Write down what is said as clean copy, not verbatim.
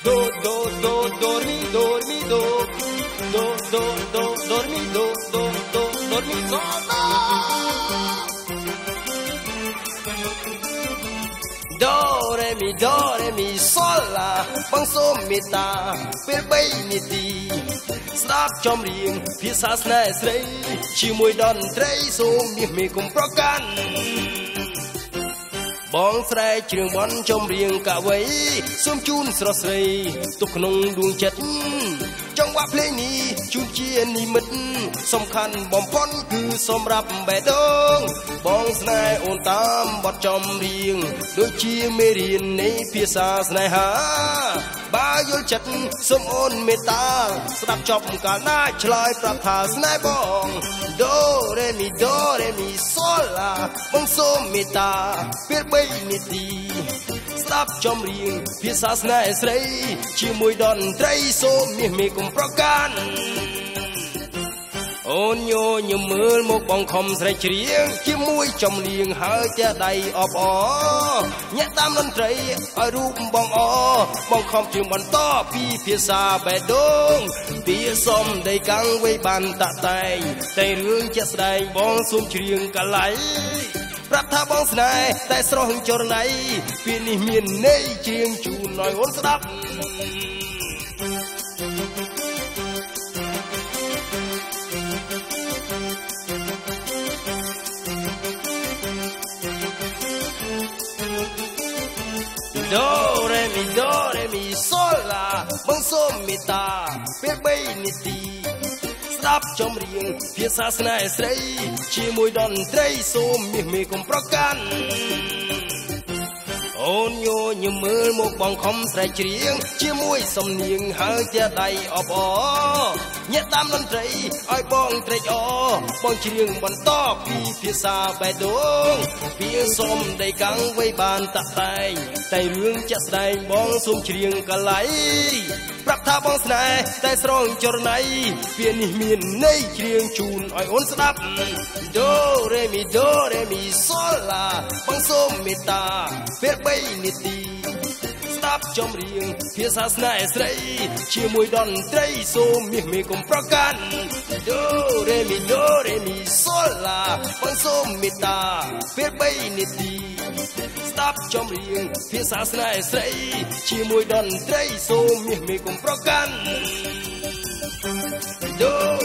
do re mi sol la bang so mi taពេល3នាទីស្ដាប់ចំរៀងភាសាស្នេហ៍ស្រីជាមួយតន្ត្រីសូមមាសមេកុំប្រកាន់បងស្រែកជ្រឿងបន់ចំរៀងកវីសូមជូនស្រស់ស្រីទុកក្នុងដួងចិត្តចង្វាក់ភ្លេងនេះជូនជានិមិត្តសំខាន់បំផុតគឺសម្រាប់បេះដូងបងស្នេហ៍អូនតាមបទចំរៀងដូចជាមេរៀននៃភាសាស្នេហាបើយល់ចិត្តសូមអូនមេត្តាស្ដាប់ចប់កាលណាឆ្លើយប្រាប់ថាស្នេហ៍បងដូរេមីសូឡាបងសូមមេត្តាពេល3នាទីស្ដាប់ចំរៀងភាសាស្នេហ៍ស្រីជាមួយតន្ត្រីសូមមាសមេកុំប្រកាន់អូនញញឹមមើលមកបងខំស្រែកច្រៀងជាមួយចំលៀងហើយផ្ទះដៃអបអញាក់តាមតន្ត្រីឲ្យរូបបងបងខំច្រៀងបន្តពីភាសាបេះដូងពីសំដីកាំងវៃបានតាក់តែងតែរឿងជាក់ស្ដែងបងសូមច្រៀងកលៃប្រាប់ថាបងស្នេហ៍តែស្រស់ចរណៃពេលនេះមានន័យច្រៀងជូនឲ្យអូនស្ដាប់do re mi sol la បងសូមមេត្តាពេល3នាទីស្ដាប់ចំរៀងភាសាស្នេហ៍ស្រីជាមួយតន្ត្រីសូមមាសមេកុំប្រកាន់អូនញញឹមមើលមកបងខំស្រែកច្រៀងជាមួយសំនៀងហើយផ្ទះដៃអបអញាក់តាមតន្ត្រីឲ្យបងត្រេកអរបងច្រៀងបន្តពីភាសាបេះដូងពីសំដីកាំងវៃបានតាក់តែងតែរឿងជាក់ស្ដែងបងសូមច្រៀងកលៃប្រាប់ថាបងស្នេហ៍តែស្រងចរណៃពេលនេះមានន័យច្រៀងជូនឲ្យអូនស្ដាប់ដូរេមីសូឡាបងសូមមេត្តាពេល3នាទីស្ដាប់ចំរៀងភាសាស្នេហ៍ស្រីជាមួយតន្ត្រីសូមមាសមេកុំប្រកាន់ដូរេមីសូឡាបងសូមមេត្តាពេល3នាទីស្ដាប់ចំរៀងភាសាស្នេហ៍ស្រីជាមួយតន្ត្រីសូមមាសមេកុំប្រកាន់ដូ